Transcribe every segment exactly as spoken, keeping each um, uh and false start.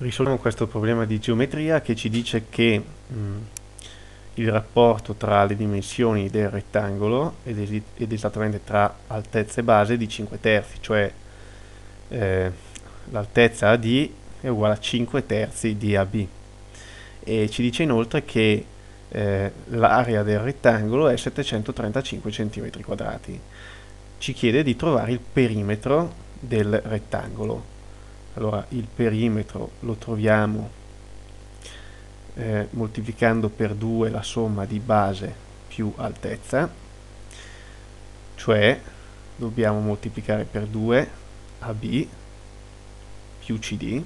Risolviamo questo problema di geometria che ci dice che mh, il rapporto tra le dimensioni del rettangolo ed, esi- ed esattamente tra altezza e base è di cinque terzi, cioè eh, l'altezza A D è uguale a cinque terzi di A B, e ci dice inoltre che eh, l'area del rettangolo è settecentotrentacinque centimetri quadrati. Ci chiede di trovare il perimetro del rettangolo. Allora il perimetro lo troviamo eh, moltiplicando per due la somma di base più altezza, cioè dobbiamo moltiplicare per due A B più C D,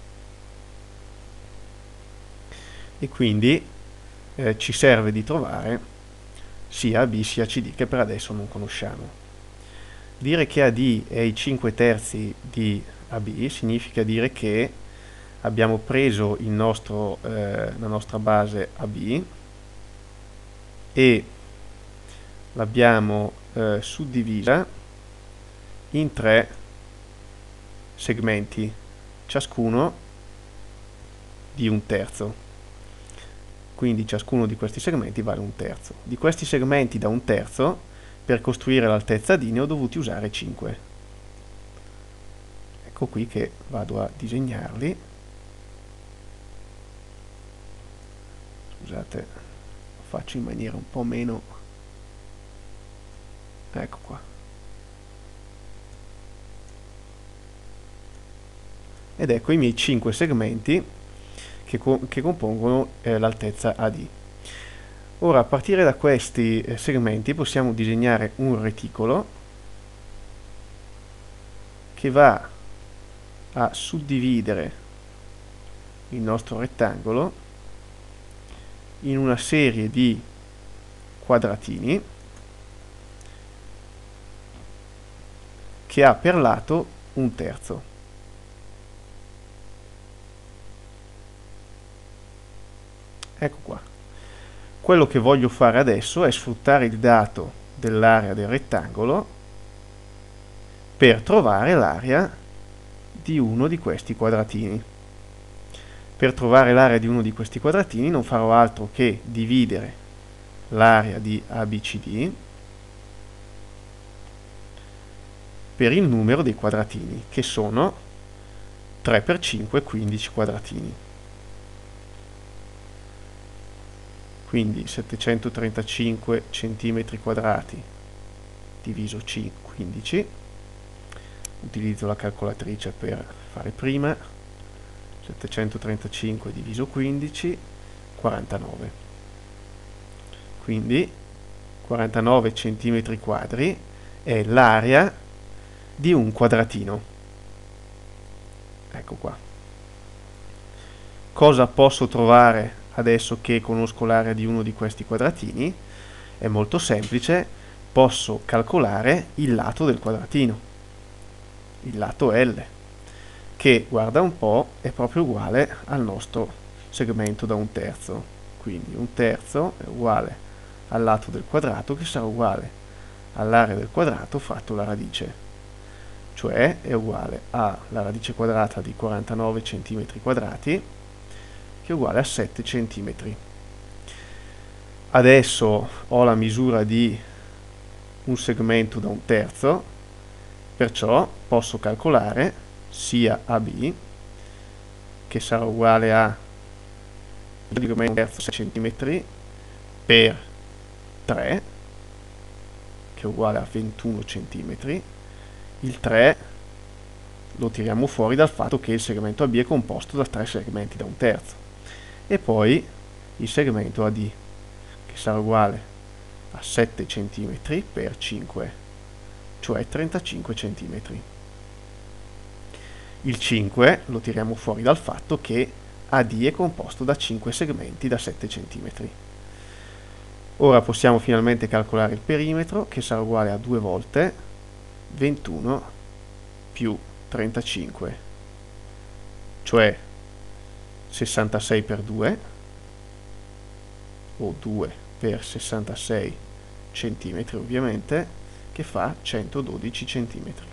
e quindi eh, ci serve di trovare sia A B sia C D, che per adesso non conosciamo. Dire che A D è i cinque terzi di A B significa dire che abbiamo preso il nostro, eh, la nostra base A B e l'abbiamo eh, suddivisa in tre segmenti, ciascuno di un terzo. Quindi ciascuno di questi segmenti vale un terzo. Di questi segmenti da un terzo, per costruire l'altezza D ne ho dovuti usare cinque. Ecco qui che vado a disegnarli. Scusate, lo faccio in maniera un po' meno... ecco qua. Ed ecco i miei cinque segmenti che, co che compongono eh, l'altezza A D. Ora, a partire da questi eh, segmenti possiamo disegnare un reticolo che va a suddividere il nostro rettangolo in una serie di quadratini che ha per lato un terzo. Ecco qua. Quello che voglio fare adesso è sfruttare il dato dell'area del rettangolo per trovare l'area di uno di questi quadratini. Per trovare l'area di uno di questi quadratini non farò altro che dividere l'area di A B C D per il numero dei quadratini, che sono tre per cinque, quindici quadratini. Quindi settecentotrentacinque centimetri quadrati diviso quindici, utilizzo la calcolatrice per fare prima, settecentotrentacinque diviso quindici, quarantanove. Quindi quarantanove centimetri quadri è l'area di un quadratino. Ecco qua. Cosa posso trovare adesso che conosco l'area di uno di questi quadratini? È molto semplice, posso calcolare il lato del quadratino, il lato L, che, guarda un po', è proprio uguale al nostro segmento da un terzo. Quindi un terzo è uguale al lato del quadrato, che sarà uguale all'area del quadrato fatto la radice, cioè è uguale alla radice quadrata di quarantanove centimetri quadrati, che è uguale a sette centimetri. Adesso ho la misura di un segmento da un terzo, perciò posso calcolare sia A B, che sarà uguale a un terzo sei centimetri per tre, che è uguale a ventuno centimetri. Il tre lo tiriamo fuori dal fatto che il segmento A B è composto da tre segmenti da un terzo, e poi il segmento A D, che sarà uguale a sette centimetri per cinque, cioè trentacinque centimetri. Il cinque lo tiriamo fuori dal fatto che A D è composto da cinque segmenti da sette centimetri. Ora possiamo finalmente calcolare il perimetro, che sarà uguale a due volte ventuno più trentacinque, cioè sessantasei per due, o due per sessantasei centimetri ovviamente, che fa centododici centimetri.